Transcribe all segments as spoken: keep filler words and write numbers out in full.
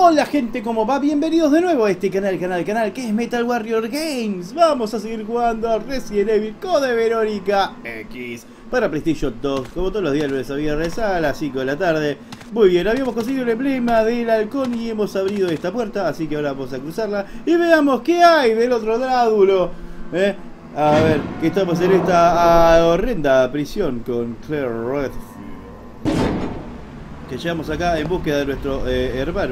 Hola gente, ¿cómo va? Bienvenidos de nuevo a este canal, canal, canal que es Metal Warrior Games. Vamos a seguir jugando a Resident Evil Code Verónica X para PlayStation dos, como todos los días lunes a viernes a las cinco de la tarde. Muy bien, habíamos conseguido el emblema del halcón y hemos abierto esta puerta, así que ahora vamos a cruzarla y veamos qué hay del otro lado. ¿Eh? A ver, que estamos en esta horrenda prisión con Claire Redfield, que llegamos acá en búsqueda de nuestro eh, hermano.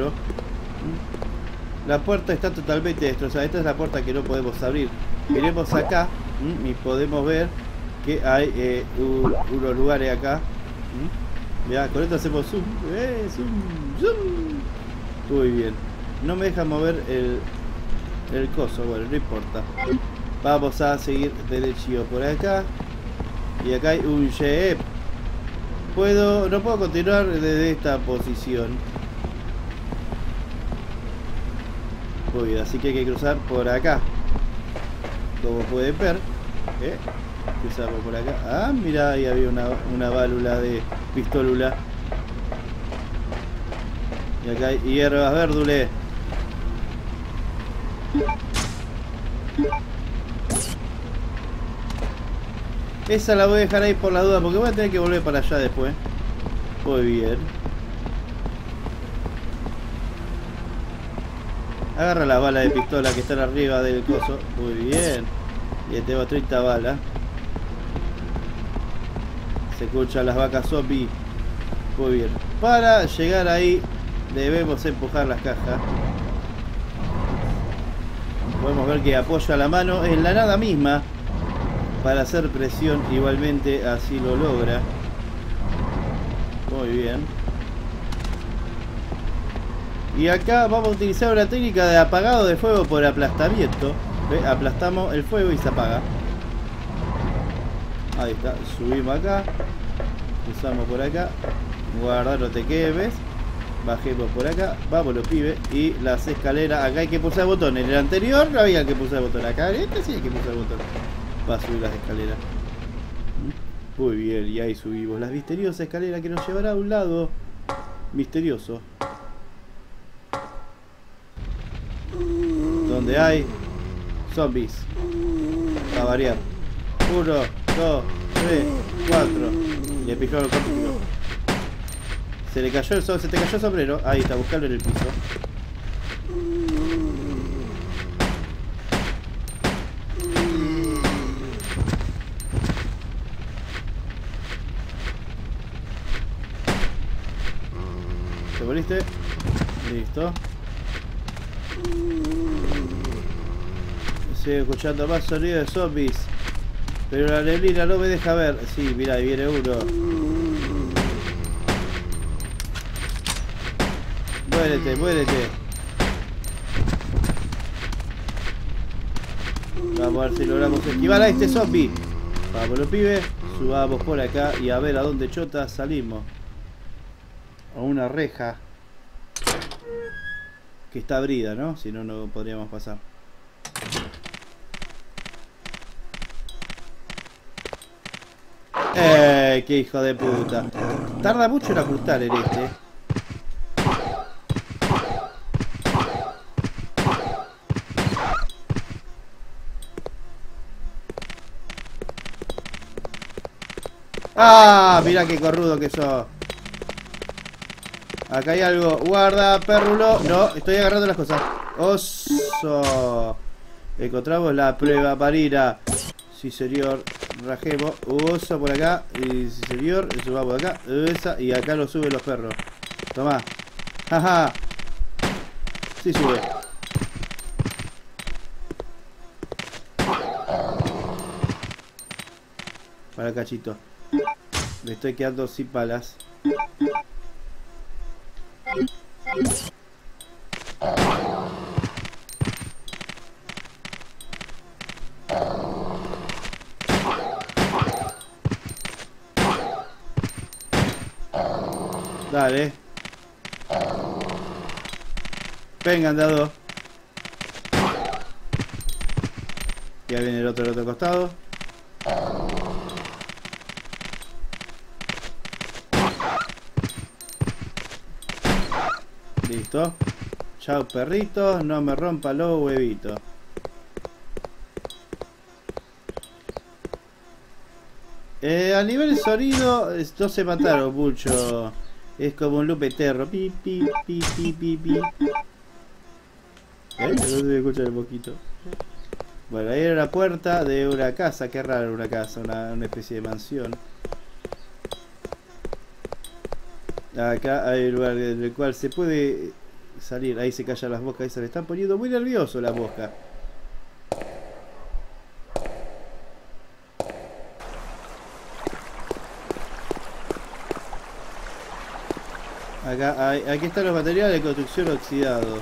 La puerta está totalmente destrozada. Esta es la puerta que no podemos abrir. Miremos acá y podemos ver que hay eh, un, unos lugares acá. Mirá, con esto hacemos zoom. Eh, zoom, zoom. Muy bien. No me deja mover el, el coso. Bueno, no importa. Vamos a seguir derecho por acá. Y acá hay un jeep. Puedo, no puedo continuar desde esta posición. Muy bien, así que hay que cruzar por acá. Como pueden ver, ¿eh? Cruzamos por acá. Ah, mira, ahí había una, una válvula de pistolula. Y acá hay hierbas verdules. Esa la voy a dejar ahí por la duda, porque voy a tener que volver para allá después. Muy bien. Agarra las balas de pistola que están arriba del coso. Muy bien. Y tengo treinta balas. Se escuchan las vacas zombie. Muy bien. Para llegar ahí debemos empujar las cajas. Podemos ver que apoya la mano en la nada misma. Para hacer presión, igualmente así lo logra. Muy bien. Y acá vamos a utilizar una técnica de apagado de fuego por aplastamiento. ¿Ve? Aplastamos el fuego y se apaga. Ahí está. Subimos acá. Usamos por acá. Guardar, no te quemes. Bajemos por acá. Vámonos, pibe. Y las escaleras. Acá hay que pulsar el botón. En el anterior no había que pulsar el botón. Acá en este sí hay que pulsar el botón. Va a subir las escaleras. Muy bien, y ahí subimos las misteriosas escaleras que nos llevará a un lado misterioso, donde hay zombies. A variar. Uno, dos, tres, cuatro. Le pijó el capítulo. Se le cayó el so se te cayó el sombrero. Ahí está, buscarlo en el piso. ¿Te moriste? Listo. Sigo escuchando más sonido de zombies, pero la neblina no me deja ver. Sí, mira, ahí viene uno. Muérete, muérete. Vamos a ver si logramos esquivar a este zombie. Vámonos, pibe. Subamos por acá y a ver a dónde chota salimos. A una reja que está abrida, ¿no? Si no, no podríamos pasar. ¡Eh! ¡Qué hijo de puta! Tarda mucho en ajustar en este. ¡Ah! Mirá qué corrudo que sos. Acá hay algo. Guarda, perrulo. No, estoy agarrando las cosas. Oso. Encontramos la prueba marina. Sí, señor. Rajemos. Oso por acá. Y sí, señor. Subamos acá. Esa. Y acá lo suben los perros. Toma. Jaja. Sí, sube. Para cachito. Me estoy quedando sin balas. Dale. Vengan, dado. Ya viene el otro del otro costado. Listo. Chao perritos, no me rompa los huevitos. Eh, a nivel sonido, no se mataron mucho. Es como un loop eterno. Pi, pi, pi, pi, pi, pi. ¿Eh? No se escucha un poquito. Bueno, ahí era la puerta de una casa. Qué raro una casa, una, una especie de mansión. Acá hay un lugar en el cual se puede salir. Ahí se callan las moscas. Ahí se le están poniendo muy nervioso las moscas. Acá hay, aquí están los materiales de construcción oxidados.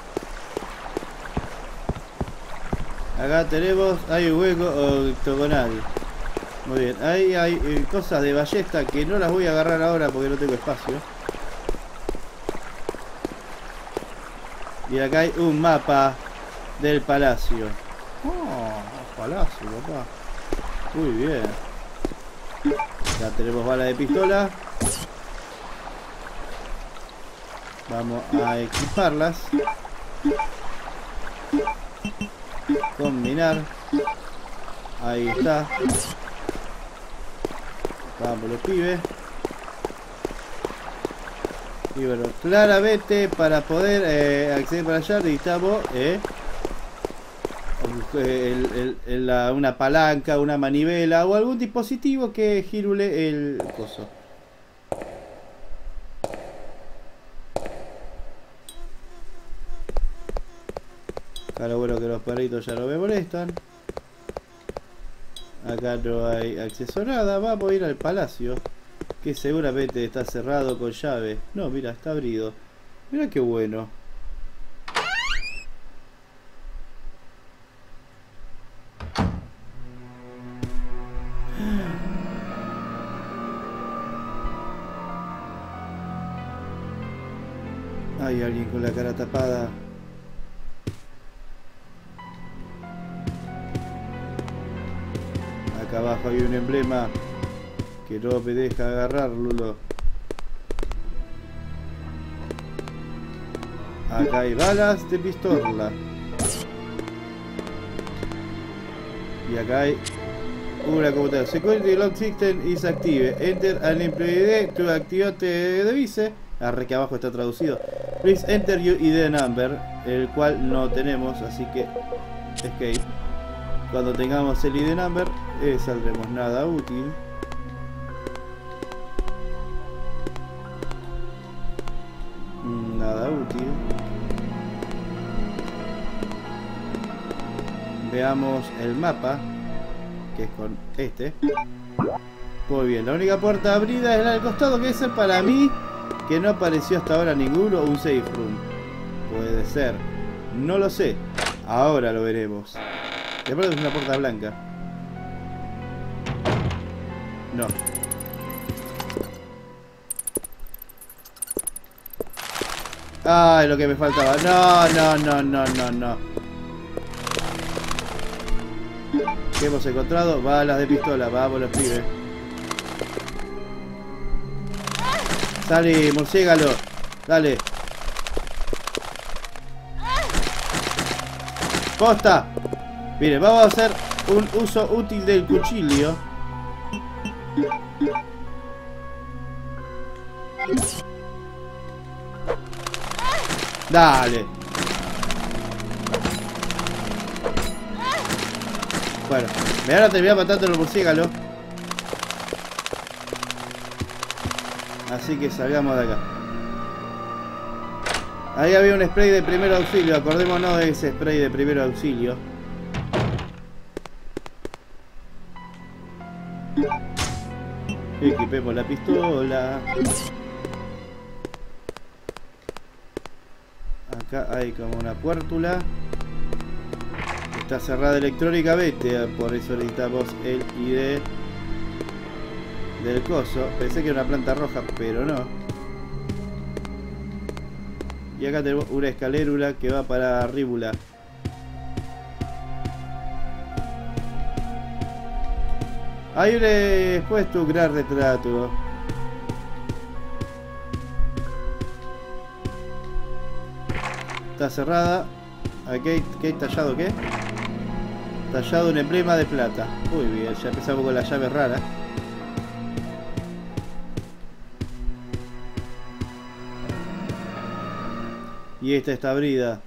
Acá tenemos, hay un hueco octogonal. Muy bien, ahí hay eh, cosas de ballesta que no las voy a agarrar ahora porque no tengo espacio. Y acá hay un mapa del palacio. Oh, palacio, papá. Muy bien. Ya tenemos bala de pistola. Vamos a equiparlas. Combinar. Ahí está. Vamos los pibes. Y bueno, claramente para poder eh, acceder para allá necesitamos eh, el, el, el, la, una palanca, una manivela o algún dispositivo que girule el coso. Claro, bueno, que los perritos ya no me molestan. Acá no hay acceso a nada. Vamos a ir al palacio, que seguramente está cerrado con llave. No, mira, está abrido. Mira qué bueno. Hay alguien con la cara tapada. Acá abajo hay un emblema que no me deja agarrar, Lulo. Acá hay balas de pistola. Y acá hay una computadora. Security Lock System is active. Enter an employee to activate the device. Arre que abajo está traducido. Please enter your I D number, el cual no tenemos, así que escape. Cuando tengamos el I D number, eh, saldremos nada útil. Nada útil. Veamos el mapa, que es con este. Muy bien, la única puerta abrida es la del costado, que es el para mí, que no apareció hasta ahora ninguno, un safe room. Puede ser, no lo sé, ahora lo veremos. De pronto es una puerta blanca. No. Ay, lo que me faltaba. No, no, no, no, no, no. ¿Qué hemos encontrado? Balas de pistola. Vamos los pibes. Sale, morciégalo. Dale. ¡Posta! Mire, vamos a hacer un uso útil del cuchillo. Dale. Bueno, me van a terminar matando los murciélagos. Así que salgamos de acá. Ahí había un spray de primer auxilio. Acordémonos de ese spray de primer auxilio. Equipemos la pistola. Acá hay como una puértula. Está cerrada electrónicamente, por eso necesitamos el I D del coso. Pensé que era una planta roja, pero no. Y acá tenemos una escalérula que va para Ríbula. Hay un expuesto un gran retrato. Está cerrada. Aquí, ¿qué hay tallado? ¿Qué? Tallado un emblema de plata. Muy bien, ya empezamos con la llave rara. Y esta está abrida.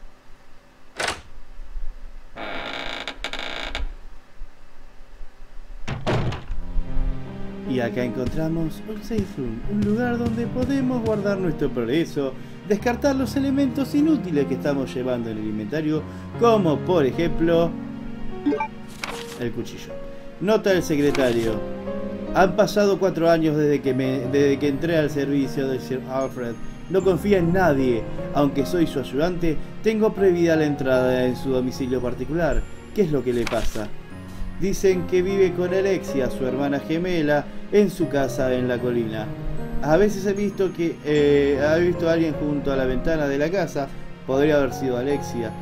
Y acá encontramos un safe room, un lugar donde podemos guardar nuestro progreso, descartar los elementos inútiles que estamos llevando en el inventario, como por ejemplo el cuchillo. Nota del secretario. Han pasado cuatro años desde que, me, desde que entré al servicio del Sir Alfred. No confía en nadie. Aunque soy su ayudante, tengo prohibida la entrada en su domicilio particular. ¿Qué es lo que le pasa? Dicen que vive con Alexia, su hermana gemela, en su casa en la colina. A veces he visto que eh, ha visto a alguien junto a la ventana de la casa. Podría haber sido Alexia,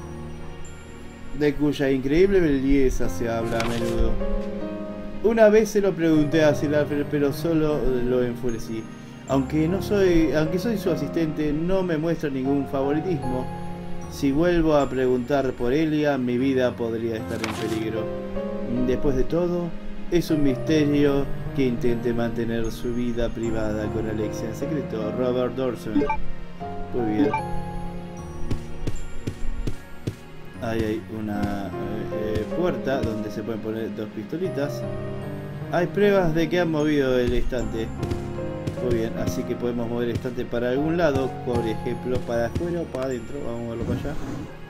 de cuya increíble belleza se habla a menudo. Una vez se lo pregunté a Sir Alfred, pero solo lo enfurecí. Aunque no soy, aunque soy su asistente, no me muestra ningún favoritismo. Si vuelvo a preguntar por Elia, mi vida podría estar en peligro. Después de todo, es un misterio que intente mantener su vida privada con Alexia en secreto. Robert Dawson. Muy bien. Ahí hay una eh, puerta donde se pueden poner dos pistolitas. Hay pruebas de que han movido el estante. Muy bien, así que podemos mover el estante para algún lado. Por ejemplo, para afuera o para adentro. Vamos a moverlo para allá.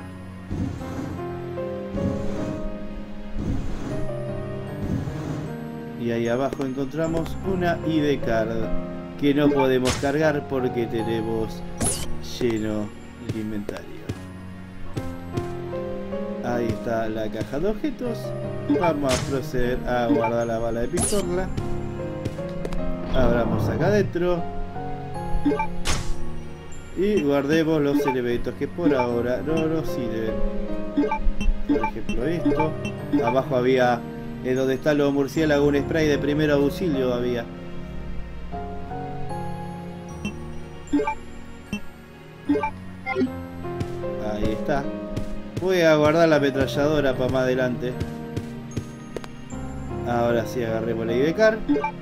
Y ahí abajo encontramos una I D card que no podemos cargar porque tenemos lleno el inventario. Ahí está la caja de objetos. Vamos a proceder a guardar la bala de pistola. Abramos acá adentro. Y guardemos los elementos que por ahora no nos sirven. Por ejemplo esto. Abajo había, eh, donde está los murciélagos, un spray de primer auxilio había. Ahí está. Voy a guardar la ametralladora para más adelante. Ahora sí, agarremos la I D card.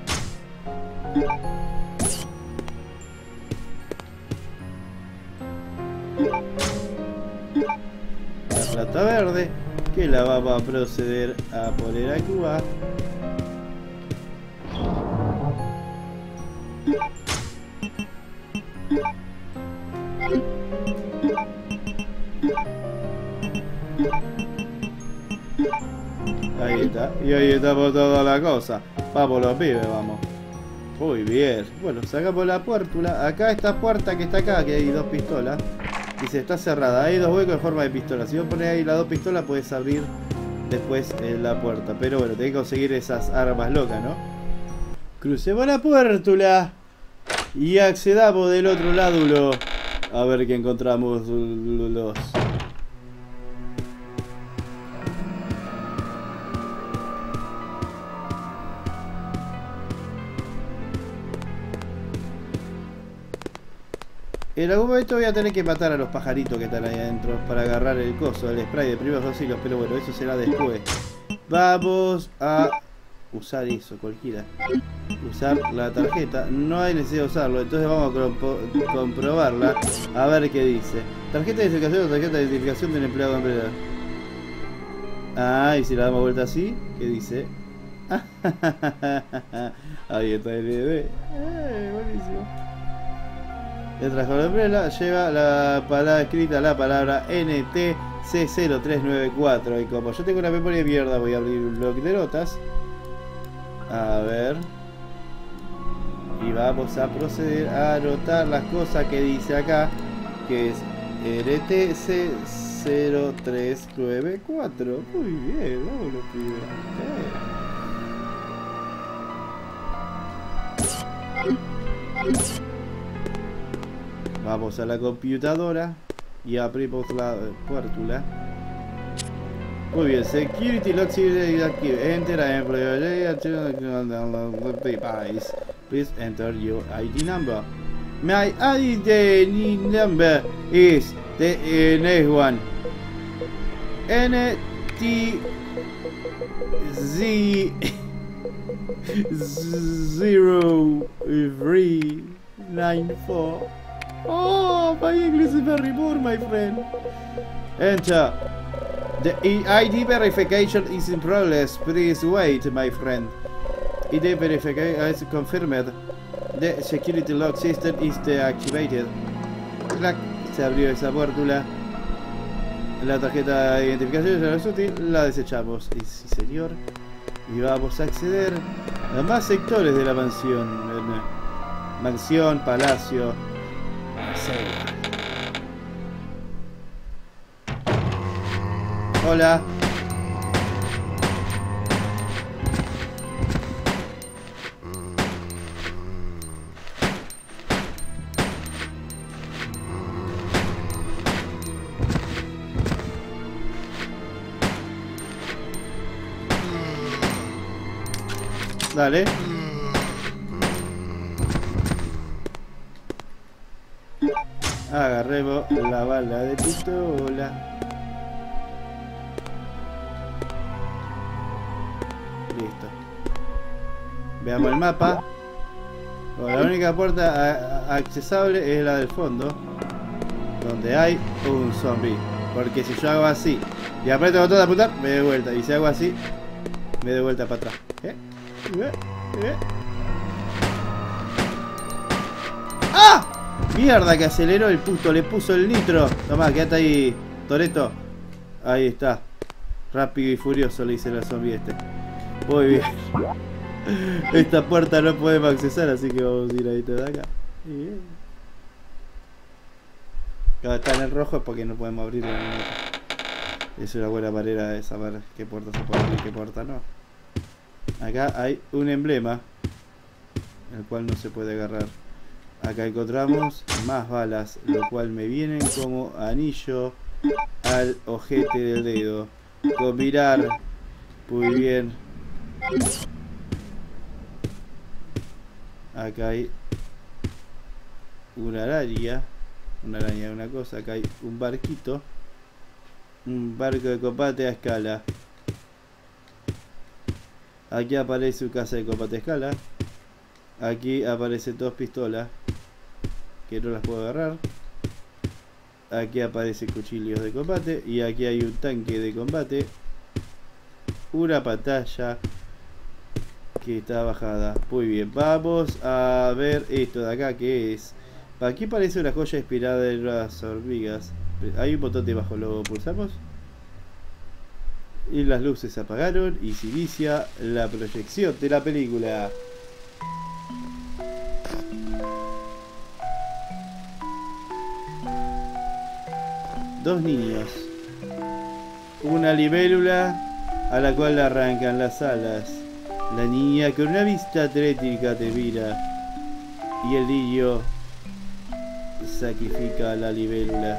La plata verde, que la vamos a proceder a poner a Cuba. Ahí está, y ahí estamos toda la cosa. Vamos los pibes, vamos. Muy bien. Bueno, sacamos la puerta. Acá esta puerta que está acá, que hay dos pistolas. Y se está cerrada. Hay dos huecos en forma de pistola. Si vos pones ahí las dos pistolas, puedes abrir después eh, la puerta. Pero bueno, tenés que conseguir esas armas locas, ¿no? Crucemos la puerta y accedamos del otro lado. A ver qué encontramos los... En algún momento voy a tener que matar a los pajaritos que están ahí adentro para agarrar el coso, el spray de primeros auxilios, pero bueno, eso será después. Vamos a usar eso, cualquiera. Usar la tarjeta. No hay necesidad de usarlo, entonces vamos a comprobarla. A ver qué dice. Tarjeta de identificación o tarjeta de identificación de un empleado de empresa. Ah, y si la damos vuelta así, ¿qué dice? Ahí está el D D. Eh, buenísimo. Detrás de la umbrella lleva la palabra escrita, la palabra N T C cero tres nueve cuatro. Y como yo tengo una memoria de mierda, voy a abrir un bloc de notas. A ver. Y vamos a proceder a anotar las cosas que dice acá, que es N T C cero tres nueve cuatro. Muy bien, vamos los pibes. Eh. Vamos a la computadora y abrimos la puerta. Muy bien, Security Lock Active. Enter a employee. Please enter your I D number. My I D number is the uh, next one. N T Z zero three nine four. Oh, my English is very poor, my friend. Enter. The I D verification is in progress. Please wait, my friend. I D verification is confirmed. The security lock system is deactivated. Clac. Se abrió esa puertula. La tarjeta de identificación ya no es útil. La desechamos. Y sí, señor. Y vamos a acceder a más sectores de la mansión. Mansión, palacio. Hola. Dale. Agarremos la bala de pistola. Listo. Veamos el mapa. Bueno, la única puerta accesible es la del fondo, donde hay un zombie. Porque si yo hago así y aprieto el botón de apuntar, me doy vuelta. Y si hago así, me doy vuelta para atrás. ¿Eh? ¿Eh? ¿Eh? ¡Ah! Mierda, que aceleró el puto, le puso el nitro. Tomá, quédate ahí, Toretto. Ahí está. Rápido y furioso le dice el zombie este. Muy bien. Esta puerta no podemos accesar, así que vamos a ir ahí de acá. Bien. Cada está en el rojo es porque no podemos abrirlo. Es una buena manera de saber qué puerta se puede abrir y qué puerta no. Acá hay un emblema, el cual no se puede agarrar. Acá encontramos más balas, lo cual me vienen como anillo al ojete del dedo. Con mirar, muy bien. Acá hay una araña, una araña, una cosa. Acá hay un barquito, un barco de combate a escala. Aquí aparece un casa de combate a escala. Aquí aparecen dos pistolas que no las puedo agarrar. Aquí aparecen cuchillos de combate. Y aquí hay un tanque de combate. Una pantalla que está bajada. Muy bien, vamos a ver esto de acá que es. Aquí parece una joya inspirada en las hormigas. Hay un botón debajo, ¿lo pulsamos? Y las luces se apagaron y se inicia la proyección de la película. Dos niños. Una libélula a la cual le arrancan las alas. La niña con una vista atlética te mira. Y el niño sacrifica a la libélula.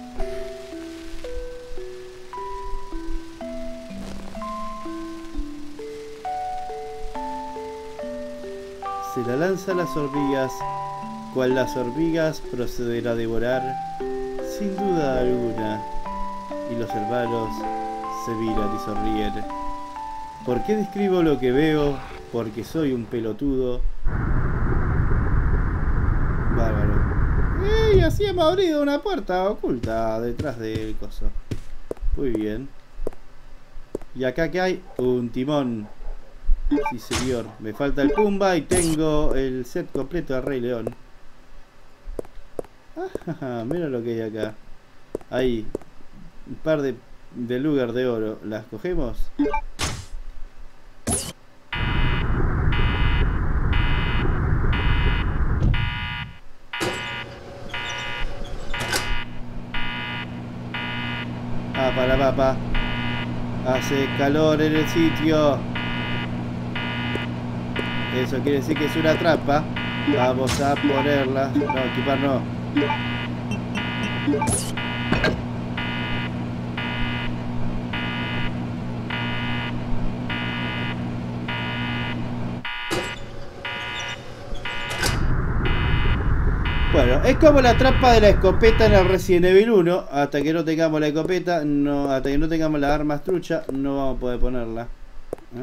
Se la lanza a las hormigas, cual las hormigas procederá a devorar, sin duda alguna. Y los hermanos se miran y sonríen. ¿Por qué describo lo que veo? Porque soy un pelotudo. Bárbaro. Y así hemos abrido una puerta oculta detrás del coso. Muy bien. Y acá que hay un timón. Sí señor, me falta el Pumba y tengo el set completo de Rey León. Ah, mira lo que hay acá. Hay un par de, de lugar de oro. ¿Las cogemos? Ah, para la papa. Hace calor en el sitio. Eso quiere decir que es una trampa. Vamos a ponerla. No, equipar no. Bueno, es como la trampa de la escopeta en el Resident Evil uno. Hasta que no tengamos la escopeta, no, hasta que no tengamos las armas truchas, no vamos a poder ponerla. ¿Eh?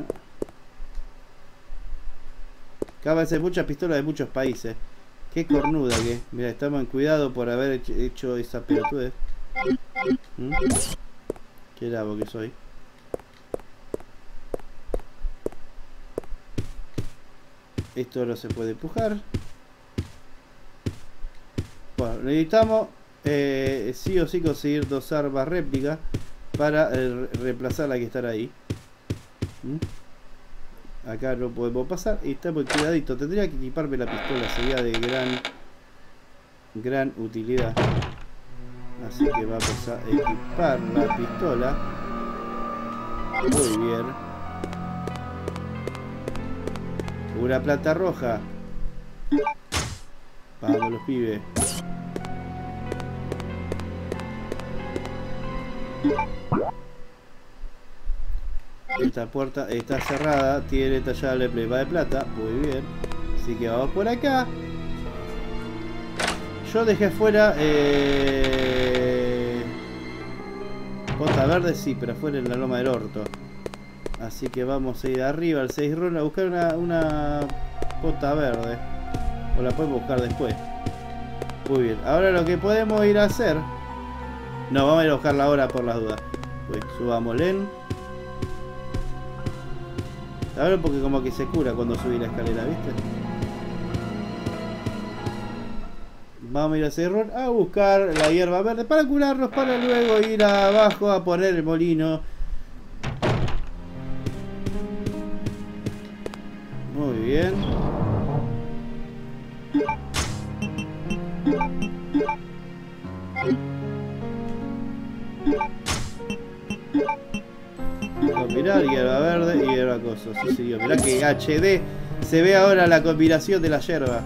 Acá hay muchas pistolas de muchos países. Qué cornuda que. Mira, estamos en cuidado por haber hecho, hecho esa pelotudez. ¿Mm? Qué lavo que soy. Esto no se puede empujar. Bueno, necesitamos eh, sí o sí conseguir dos armas réplicas para eh, reemplazar la que está ahí. ¿Mm? Acá no podemos pasar y estamos cuidadito. Tendría que equiparme la pistola, sería de gran gran utilidad. Así que vamos a equipar la pistola. Muy bien. Una planta roja. Vamos los pibes. Esta puerta está cerrada. Tiene tallable plema de plata. Muy bien. Así que vamos por acá. Yo dejé fuera eh... Bota verde, sí, pero afuera en la loma del orto. Así que vamos a ir arriba al seis run a buscar una, una bota verde. O la podemos buscar después. Muy bien, ahora lo que podemos ir a hacer. No, vamos a ir a buscarla ahora por las dudas. Pues subamos len. Ahora porque como que se cura cuando subí la escalera, ¿viste? Vamos a ir a Cerrón a buscar la hierba verde para curarnos, para luego ir abajo a poner el molino. Muy bien. Mirar hierba verde y hierba coso. Sí, señor. Mirá que H D se ve ahora la combinación de la hierba.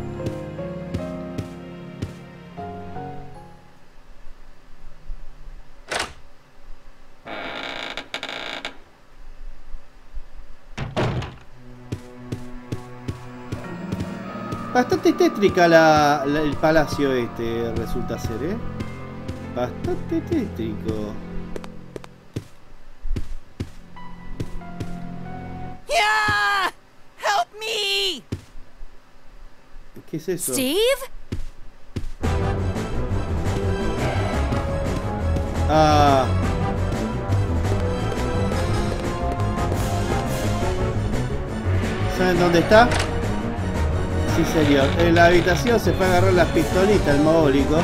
Bastante tétrica la, la, el palacio este resulta ser, ¿eh? Bastante tétrico. Yeah! Help me! ¿Qué es eso? Steve? Ah. ¿Saben dónde está? Sí, señor. En la habitación se fue a agarrar las pistolitas, el mogólico.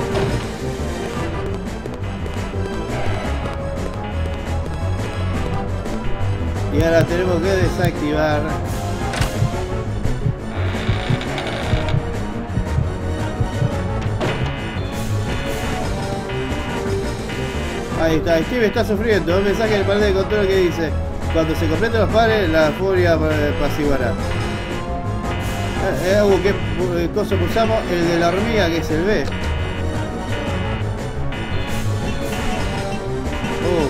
Y ahora tenemos que desactivar. Ahí está, Steve está sufriendo. Un mensaje del panel de control que dice: cuando se completen los pares, la furia apaciguará. Eh, eh, ¿Qué cosa pulsamos? El de la hormiga, que es el B. Oh.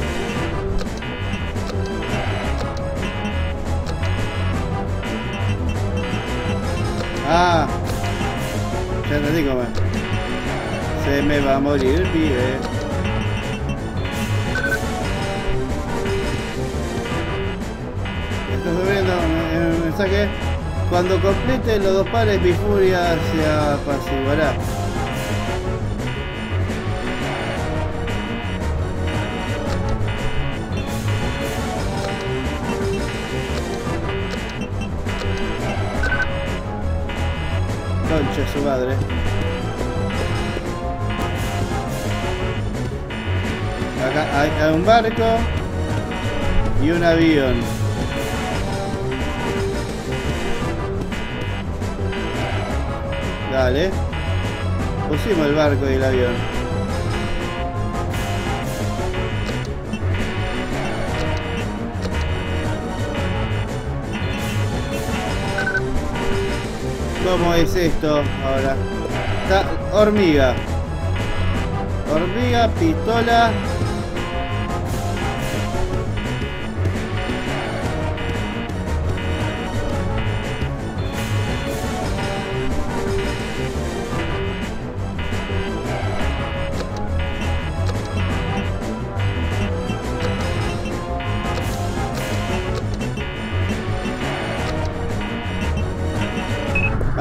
Ah, ya entendí cómo es. Se me va a morir el pibe. Está sufriendo el mensaje. Cuando complete los dos pares, mi furia se apaciguará. Concha su madre. Acá hay, hay un barco y un avión. Dale. Pusimos el barco y el avión. ¿Cómo es esto ahora? Está hormiga. Hormiga, pistola.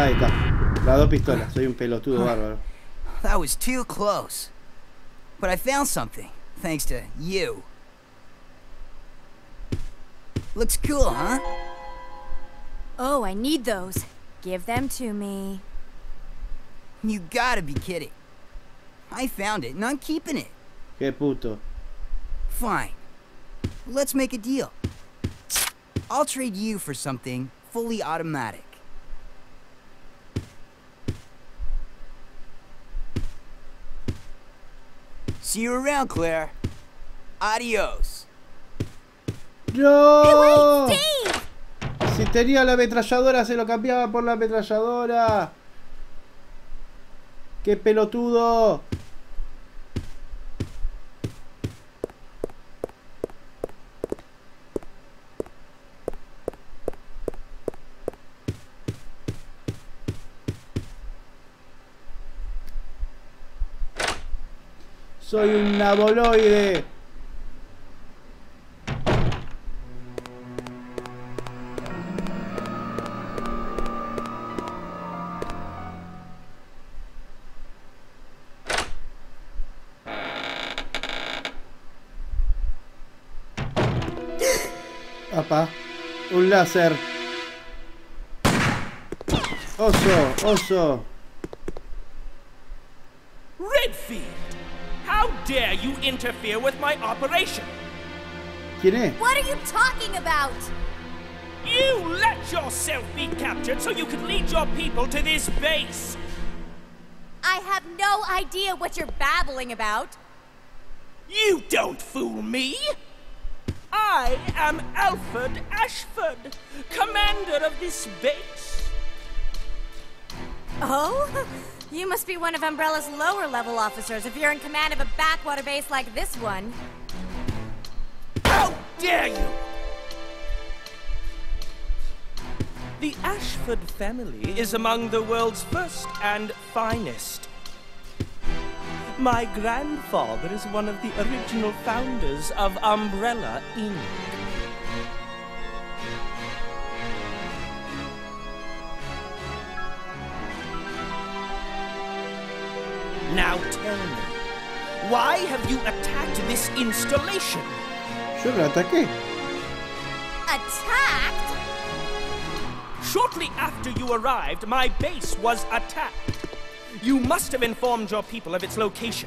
Ahí está. Las dos pistolas. Soy un pelotudo bárbaro. That was too close. But I found something, thanks to you. Looks cool, huh? Oh, I need those. Give them to me. You gotta be kidding. I found it, and I'm keeping it. Qué puto. Fine. Let's make a deal. I'll trade you for something fully automatic. See you around, Claire. Adios. ¡No! Hey, wait, Steve! Si tenía la ametralladora, se lo cambiaba por la ametralladora. ¡Qué pelotudo! Soy un naboloide. Apa, un láser. Oso, oso. Redfield! How dare you interfere with my operation? ¿Quién es? What are you talking about? You let yourself be captured so you could lead your people to this base! I have no idea what you're babbling about. You don't fool me! I am Alfred Ashford, commander of this base. Oh? You must be one of Umbrella's lower level officers if you're in command of a backwater base like this one. How dare you! The Ashford family is among the world's first and finest. My grandfather is one of the original founders of Umbrella, Incorporated. Now tell me, why have you attacked this installation? Yo lo ataqué. Attacked? Shortly after you arrived, my base was attacked. You must have informed your people of its location.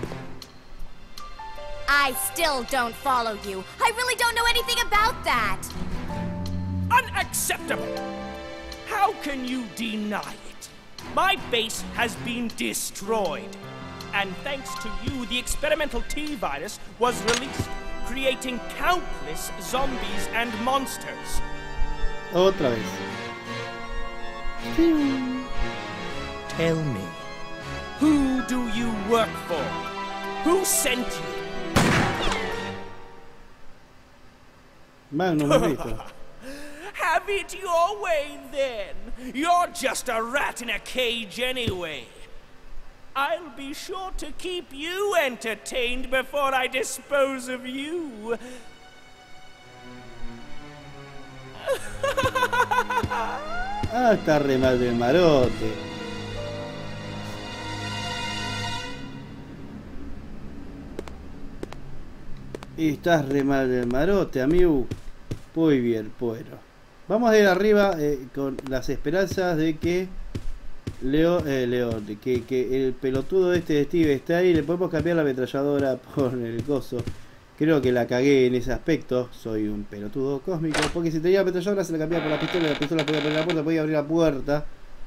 I still don't follow you. I really don't know anything about that. Unacceptable! How can you deny it? My base has been destroyed. And thanks to you, the experimental T-virus was released, creating countless zombies and monsters. Otra vez. Tell me, who do you work for? Who sent you? Magnum, maldito. Have it your way, then. You're just a rat in a cage anyway. I'll be sure to keep you entertained before I dispose of you. Ah, está re mal del marote. Y estás re mal del marote, amigo. Muy bien, bueno. Vamos a ir arriba eh, con las esperanzas de que Leo, eh, León, de que, que el pelotudo este de Steve está ahí. Le podemos cambiar la ametralladora por el coso. Creo que la cagué en ese aspecto. Soy un pelotudo cósmico. Porque si tenía la ametralladora se la cambiaba por la pistola. La pistola podía poner la puerta, podía abrir la puerta.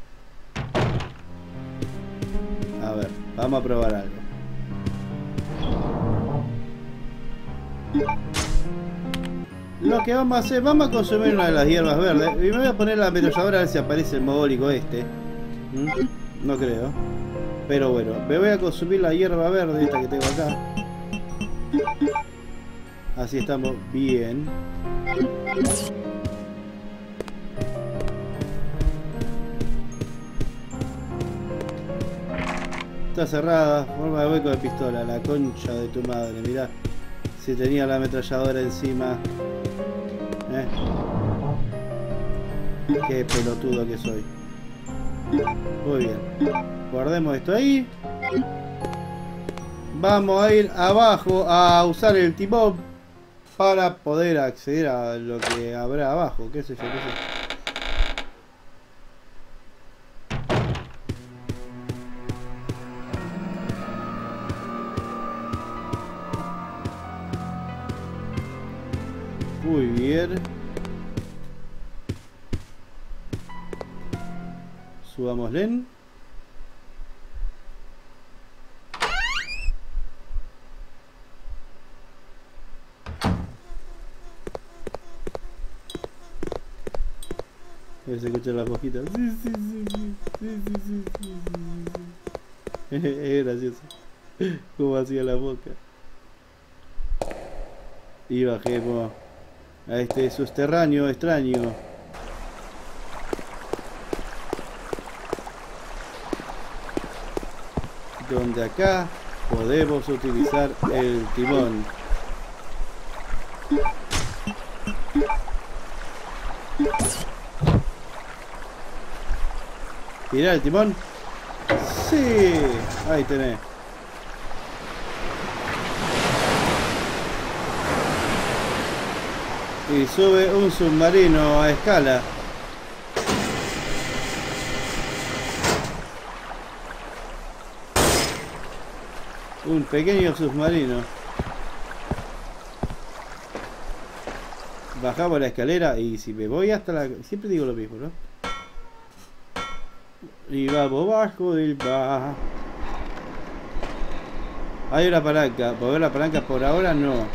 A ver, vamos a probar algo. Lo que vamos a hacer, vamos a consumir una de las hierbas verdes. Y me voy a poner la ametralladora a ver si aparece el mogólico este. ¿Mm? No creo. Pero bueno, me voy a consumir la hierba verde esta que tengo acá. Así estamos bien. Está cerrada, forma de hueco de pistola, la concha de tu madre, mirá. Si tenía la ametralladora encima. ¿Eh? Qué pelotudo que soy. Muy bien. Guardemos esto ahí. Vamos a ir abajo a usar el timón para poder acceder a lo que habrá abajo. ¿Qué sé yo? ¿Qué sé? Muy bien. Subámosle. Se escuchan las boquitas. Sí, sí, sí, sí, sí, sí, sí, sí, sí, sí. Es gracioso. Cómo hacía la boca. Y bajemos a este subterráneo extraño. Donde acá podemos utilizar el timón. ¿Tirar el timón? Sí, ahí tenés. Y sube un submarino a escala. Un pequeño submarino. Bajamos la escalera y si me voy hasta la... Siempre digo lo mismo, ¿no? Y vamos bajo del mar. Hay una palanca. ¿Mover la palanca por ahora? No.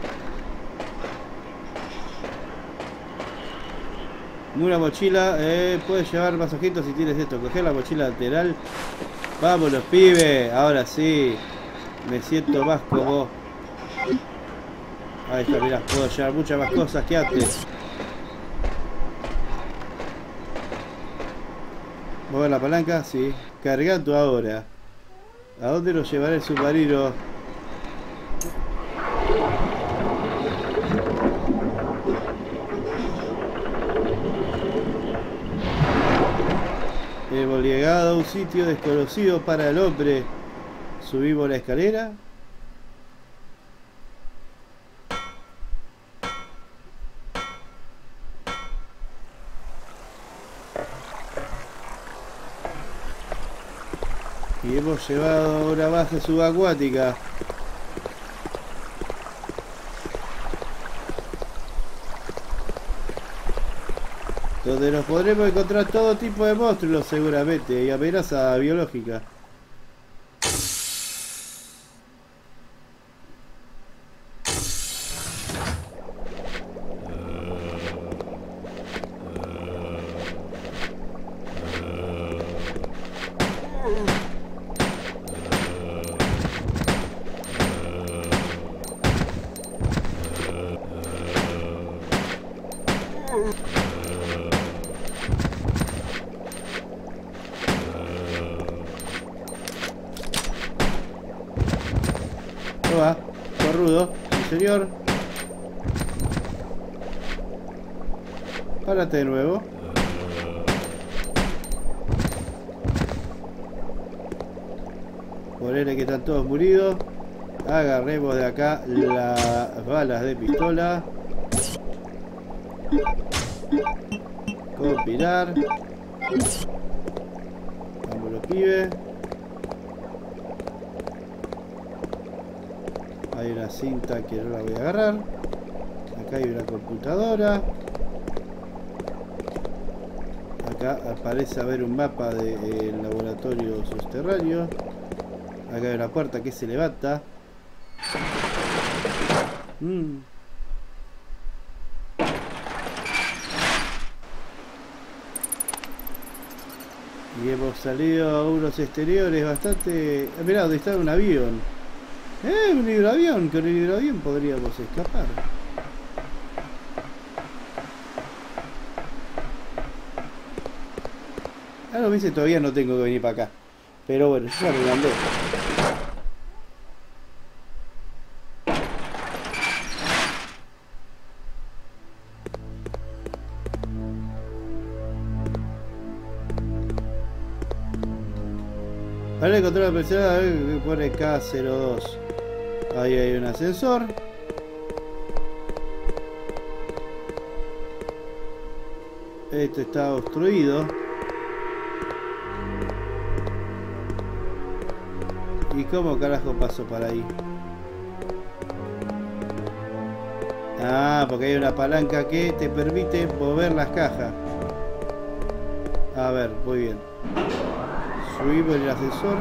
Una mochila. Eh, puedes llevar más objetos si tienes esto. Coger la mochila lateral. Vamos los pibes. Ahora sí. Me siento más como... Ahí está, mirá. Puedo llevar muchas más cosas que antes. ¿Mover la palanca? Sí. Cargando ahora. ¿A dónde nos llevará el submarino? Hemos llegado a un sitio desconocido para el hombre. Subimos la escalera. Y hemos llevado a una base subacuática. Donde nos podremos encontrar todo tipo de monstruos seguramente y amenaza biológica. Va, corrudo, sí señor. Párate de nuevo. Ponele que están todos muridos. Agarremos de acá las balas de pistola. Compilar. Vamos los pibes. Hay una cinta que no la voy a agarrar. Acá hay una computadora. Acá parece haber un mapa del laboratorio subterráneo. Acá hay una puerta que se levanta. Mm. Y hemos salido a unos exteriores bastante... Mirá, donde está un avión. Eh, un hidroavión. Con el hidroavión podríamos escapar. Ahora me dice todavía no tengo que venir para acá. Pero bueno, yo ya me mandé. Para el control presionado que pone K cero dos. Ahí hay un ascensor. Esto está obstruido. ¿Y cómo carajo paso para ahí? Ah, porque hay una palanca que te permite mover las cajas. A ver, muy bien. Subimos el ascensor.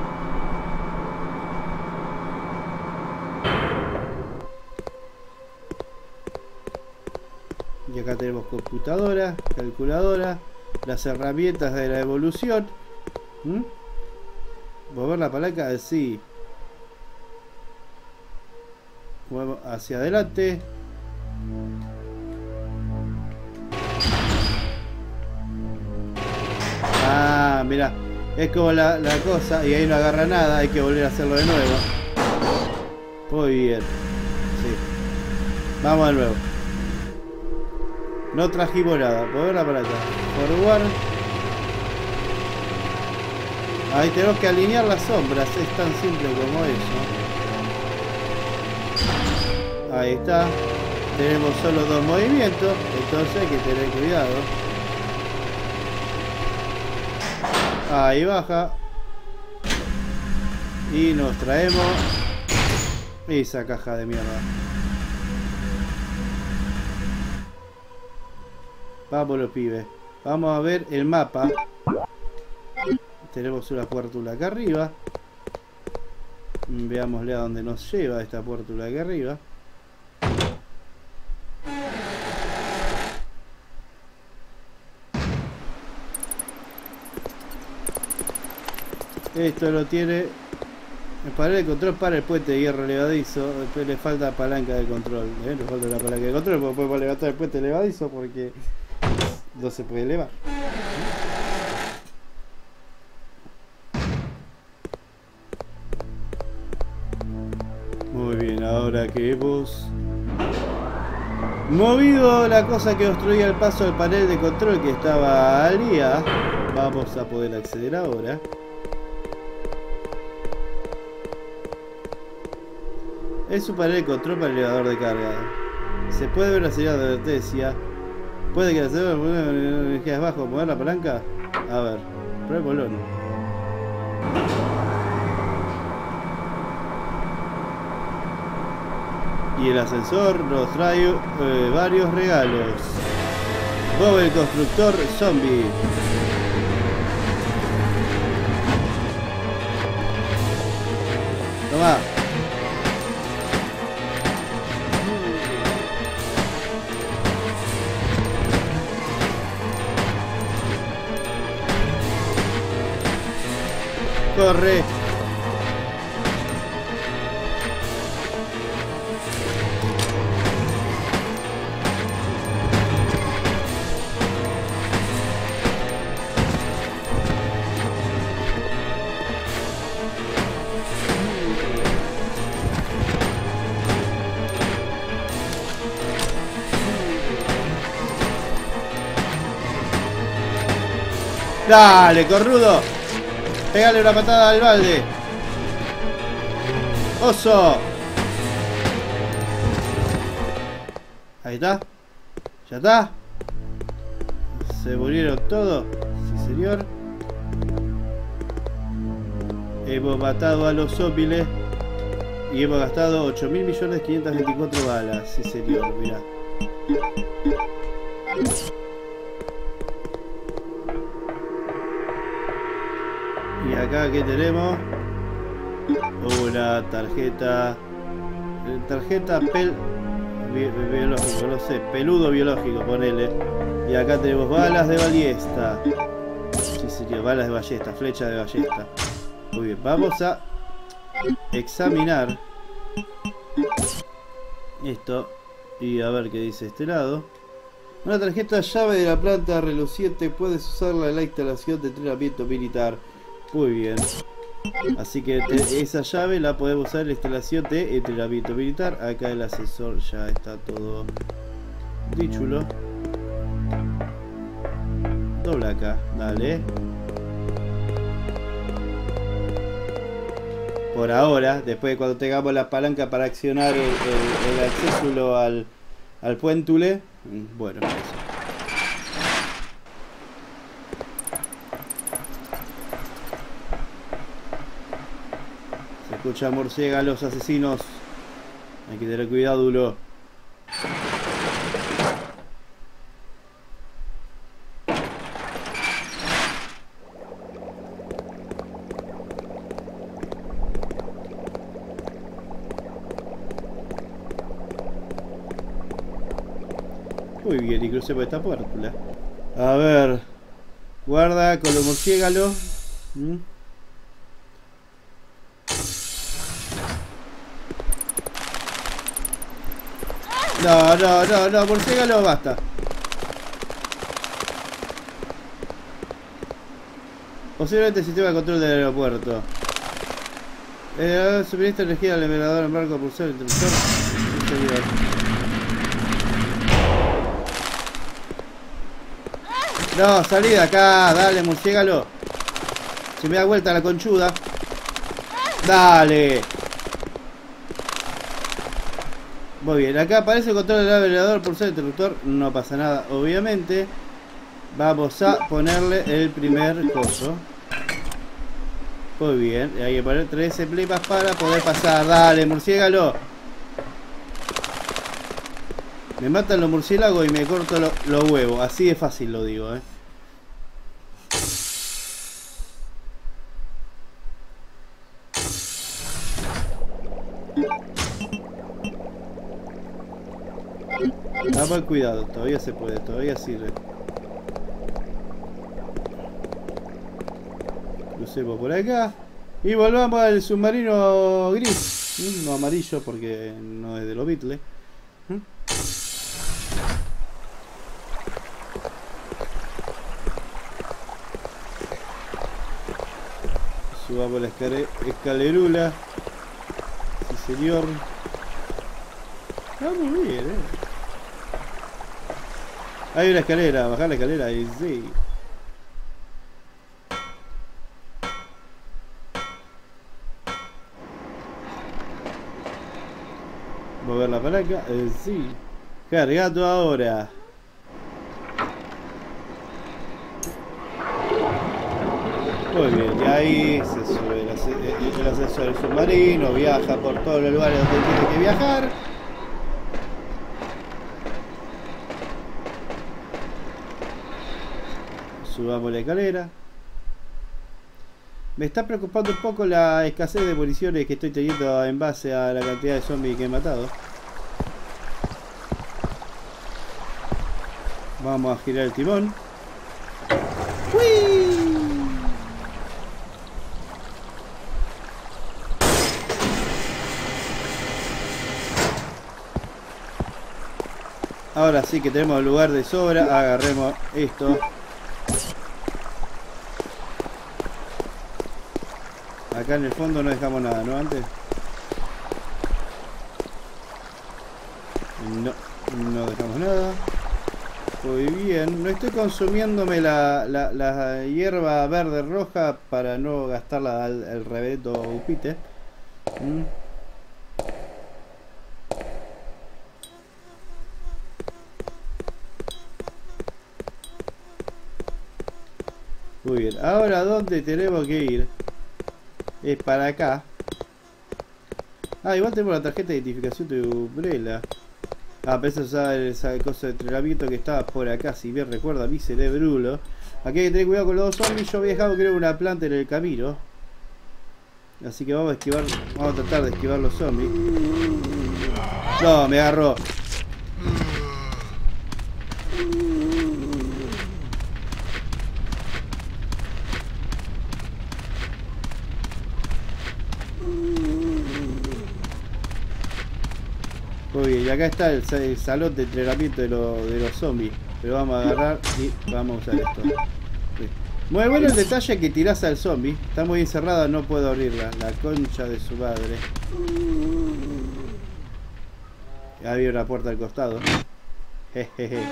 Y acá tenemos computadora, calculadora, las herramientas de la evolución. ¿Mm? ¿Mover la palanca? Sí. Movemos hacia adelante. Ah, mira, es como la, la cosa y ahí no agarra nada, hay que volver a hacerlo de nuevo. Muy bien. Sí. Vamos de nuevo. No trajimos nada. Mover la palanca. Forward. Ahí tenemos que alinear las sombras. Es tan simple como eso. Ahí está. Tenemos solo dos movimientos. Entonces hay que tener cuidado. Ahí baja. Y nos traemos esa caja de mierda. Vamos los pibes. Vamos a ver el mapa. Tenemos una puertula acá arriba. Veámosle a dónde nos lleva esta puertula acá arriba. Esto lo tiene el panel de control para el puente de hierro levadizo. Después le falta palanca de control. ¿eh? Le falta la palanca de control porque podemos levantar el puente levadizo porque no se puede elevar. Muy bien, ahora que hemos movido la cosa que obstruía el paso del panel de control que estaba al día, vamos a poder acceder ahora. Es un panel de control para el elevador de carga. Se puede ver la señal de advertencia. Puede que la señal de energía es bajo. ¿Mover la palanca? A ver, pruébalo. Y el ascensor nos trae eh, varios regalos. Bob el constructor zombie. Toma. Corre. Dale, corrudo. Pégale una patada al balde. ¡Oso! Ahí está. ¿Ya está? ¿Se murieron todos? Sí, señor. Hemos matado a los zombies y hemos gastado ocho mil millones quinientas veinticuatro balas. Sí, señor, mirá. Y acá, ¿qué tenemos? Una tarjeta. Tarjeta pel... Bi biológico, no sé. Peludo biológico, ponele. Y acá tenemos balas de ballesta. Sí, señor, balas de ballesta, flecha de ballesta. Muy bien, vamos a examinar esto y a ver qué dice este lado. Una tarjeta llave de la planta reluciente. Puedes usarla en la instalación de entrenamiento militar. Muy bien. Así que te, esa llave la podemos usar en la instalación de entrenamiento militar. Acá el ascensor ya está todo dichulo. Dobla acá, dale. Por ahora, después de cuando tengamos la palanca para accionar el, el, el acceso al, al puéntule. Bueno, eso. Se escucha morciega los asesinos. Hay que tener cuidado, Dulo. Muy bien, y crucé por esta puerta. A ver. Guarda con los murciélagos. ¿Mm? No, no, no, no, murciélago, basta. Posiblemente el sistema de control del aeropuerto. Eh, suministra energía al elevador en barco pulsar el interruptor. No, salí de acá, dale, murciélago. Se me da vuelta la conchuda. Dale. Muy bien, acá aparece el control del elevador, pulsar el interruptor. No pasa nada, obviamente. Vamos a ponerle el primer coso. Muy bien, hay que poner trece plepas para poder pasar. Dale, murciélago. Me matan los murciélagos y me corto los lo huevos. Así de fácil lo digo, eh. Dame el cuidado, todavía se puede, todavía sirve. Crucemos por acá. Y volvamos al submarino gris. No amarillo porque no es de los Beatles. Subamos la escale escalerula. Sí, señor. Ah, muy bien, eh. Hay una escalera, bajar la escalera y sí. Mover la palanca, eh, sí. Cargando ahora. Muy bien, y ahí se sube el, el, el ascensor del submarino, viaja por todos los lugares donde tiene que viajar. Subamos la escalera. Me está preocupando un poco la escasez de municiones que estoy teniendo en base a la cantidad de zombies que he matado. Vamos a girar el timón. ¡Uy! Ahora sí que tenemos lugar de sobra. Agarremos esto. Acá en el fondo no dejamos nada, ¿no? Antes. No, no dejamos nada. Muy bien. No estoy consumiéndome la, la, la hierba verde roja para no gastarla al, al reverendo upite. ¿Mm? Muy bien. Ahora, ¿dónde tenemos que ir? Es para acá. Ah, igual tenemos la tarjeta de identificación de Umbrella. Ah, pero esa usaba esa cosa de entrenamiento que estaba por acá, si bien recuerda mi cerebrulo. Aquí hay que tener cuidado con los dos zombies. Yo había dejado, creo, una planta en el camino. Así que vamos a esquivar. Vamos a tratar de esquivar los zombies. No, me agarró. Muy bien, y acá está el, el salón de entrenamiento de, lo, de los zombies. Pero vamos a agarrar y vamos a usar esto. Sí. Muy bueno el detalle que tirás al zombie. Está muy encerrada, no puedo abrirla. La concha de su madre. Había una puerta al costado. Jejeje.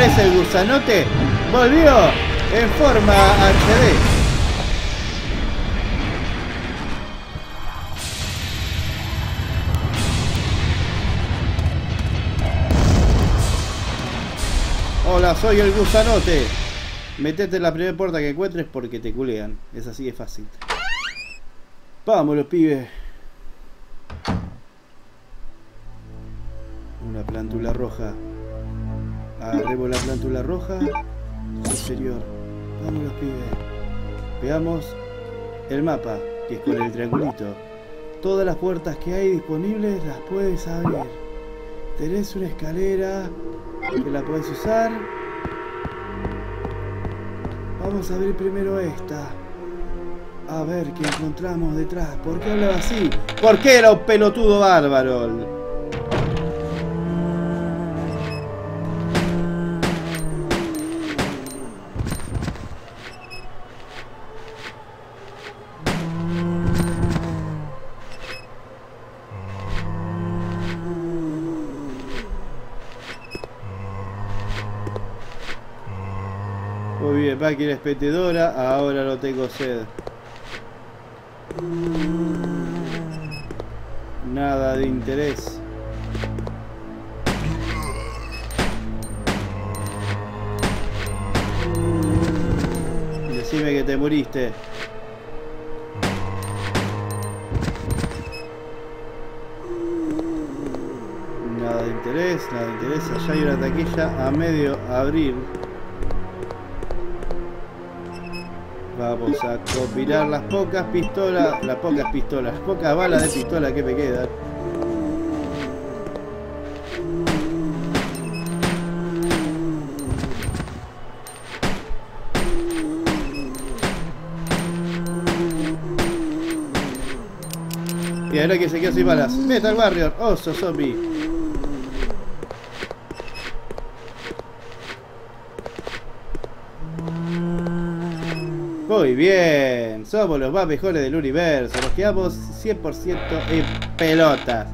vez el gusanote volvió en forma H D. Hola, soy el gusanote. Metete en la primera puerta que encuentres porque te culean. Es así de fácil. Vamos, los pibes. Una plántula roja. Agarremos la plántula roja. Superior. Vamos, los pibes. Veamos el mapa, que es con el triangulito. Todas las puertas que hay disponibles las puedes abrir. Tenés una escalera que la puedes usar. Vamos a abrir primero esta. A ver qué encontramos detrás. ¿Por qué hablaba así? ¿Por qué era un pelotudo bárbaro? Muy bien, va que eres petedora, ahora no tengo sed. Nada de interés. Decime que te moriste. Nada de interés, nada de interés. Allá hay una taquilla a medio abrir. Vamos a combinar las pocas pistolas, las pocas pistolas, las pocas balas de pistola que me quedan. Y ahora que se quedó sin balas. Metal Warrior, oso zombie. Muy bien, somos los más mejores del universo, nos quedamos cien por ciento en pelotas.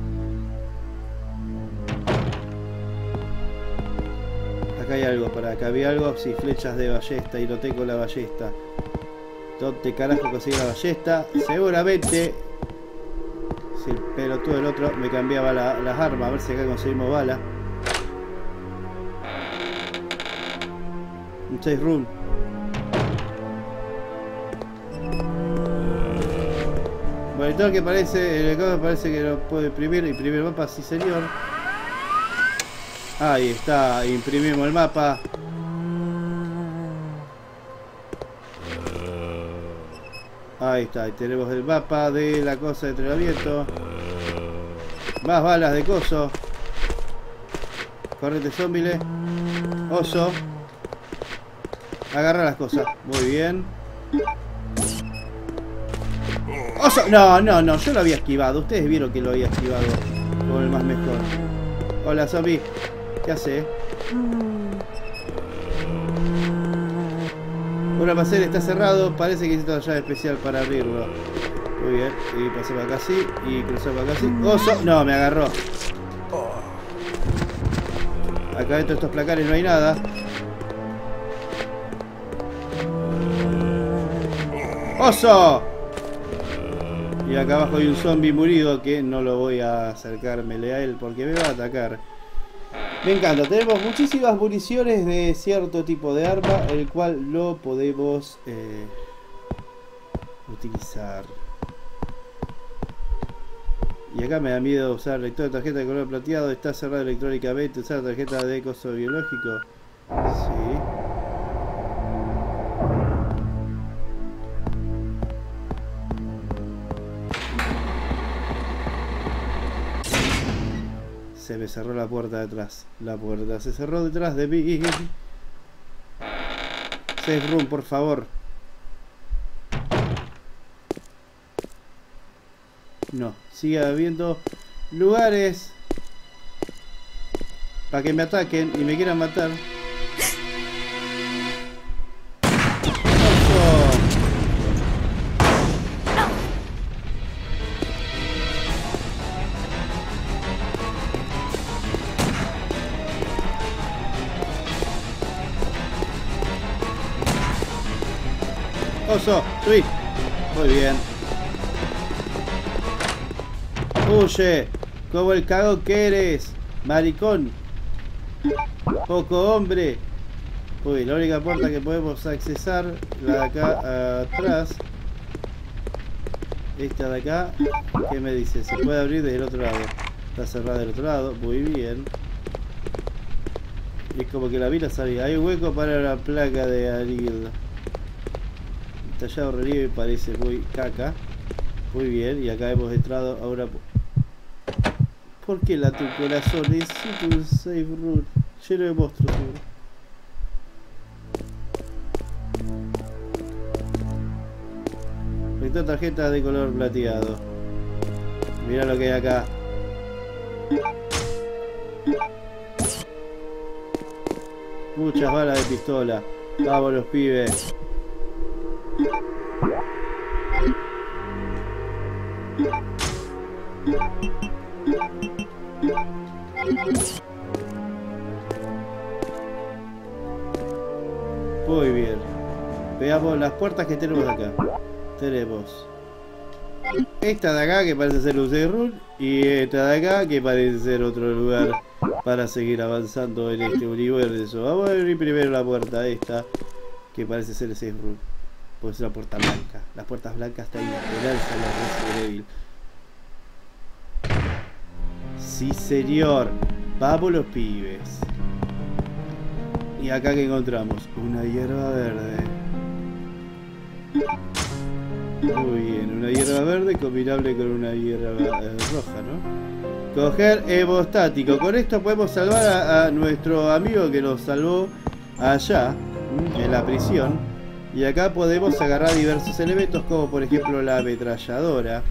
Acá hay algo, para acá había algo, sí, flechas de ballesta y no tengo la ballesta. ¿Dónde carajo conseguí la ballesta? Seguramente, si el pelotudo del otro me cambiaba la, las armas, a ver si acá conseguimos bala. Un chase room. Monitor que parece, el me parece que lo puedo imprimir, imprimir el mapa, sí señor. Ahí está, imprimimos el mapa. Ahí está, ahí tenemos el mapa de la cosa de entrenamiento. Más balas de coso. Correte zombie. Oso. Agarra las cosas, muy bien. ¡Oso! No, no, no, yo lo había esquivado. Ustedes vieron que lo había esquivado con el más mejor. Hola, zombie. ¿Qué hace? Un almacén está cerrado. Parece que necesito una llave especial para abrirlo. Muy bien. Y pasé para acá así. Y cruzó para acá así. ¡Oso! No, me agarró. Acá dentro de estos placares no hay nada. ¡Oso! Y acá abajo hay un zombie murido que no lo voy a acercármele a él porque me va a atacar. Me encanta, tenemos muchísimas municiones de cierto tipo de arma, el cual lo podemos eh, utilizar. Y acá me da miedo usar lector de tarjeta de color plateado, está cerrado electrónicamente, usar tarjeta de coso biológico. Sí. Se me cerró la puerta de atrás. La puerta se cerró detrás de mí. Safe room, por favor. No, sigue habiendo lugares para que me ataquen y me quieran matar. Oso, subí. Muy bien. Huye. Como el cago que eres. Maricón. Poco hombre. Uy, la única puerta que podemos accesar, la de acá atrás. Esta de acá, ¿qué me dice? Se puede abrir desde el otro lado. Está cerrada del otro lado, muy bien. Es como que la vi la salida. Hay un hueco para la placa de Aril. Tallado relieve parece muy caca. Muy bien, y acá hemos entrado a una... ¿Por qué la tu corazón? Necesito un safe room lleno de monstruos, seguro. Necesito tarjetas de color plateado. Mira lo que hay acá. Muchas balas de pistola. Vamos los pibes. Muy bien. Veamos las puertas que tenemos acá. Tenemos esta de acá que parece ser un safe room y esta de acá que parece ser otro lugar para seguir avanzando en este universo. Vamos a abrir primero la puerta esta que parece ser el safe room. Puede ser una puerta blanca. Las puertas blancas están en la Resident Evil. Sí, señor. Vamos los pibes. Y acá que encontramos una hierba verde. Muy bien, una hierba verde combinable con una hierba eh, roja, ¿no? Coger hemostático. Con esto podemos salvar a, a nuestro amigo que nos salvó allá, en la prisión. Y acá podemos agarrar diversos elementos, como por ejemplo la ametralladora.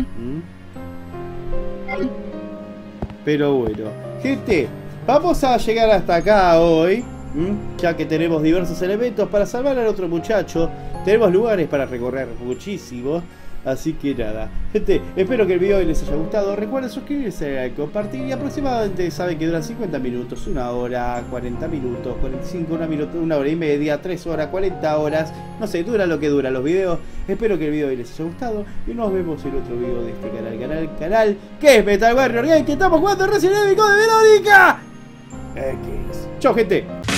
Pero bueno, gente, vamos a llegar hasta acá hoy. Ya que tenemos diversos elementos para salvar al otro muchacho. Tenemos lugares para recorrer muchísimos. Así que nada, gente, espero que el video les haya gustado. Recuerden suscribirse, compartir. Y aproximadamente saben que duran cincuenta minutos, una hora, cuarenta minutos, cuarenta y cinco, una, minuto, una hora y media, tres horas, cuarenta horas. No sé, dura lo que dura los videos. Espero que el video les haya gustado. Y nos vemos en otro video de este canal, canal, canal que es Metal Warrior Game, que estamos jugando Resident Evil Code Verónica X. Chau, gente.